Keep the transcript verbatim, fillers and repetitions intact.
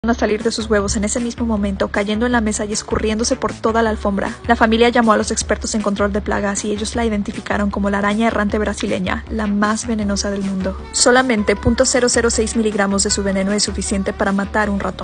a salir de sus huevos en ese mismo momento, cayendo en la mesa y escurriéndose por toda la alfombra. La familia llamó a los expertos en control de plagas y ellos la identificaron como la araña errante brasileña, la más venenosa del mundo. Solamente cero punto cero cero seis miligramos de su veneno es suficiente para matar un ratón.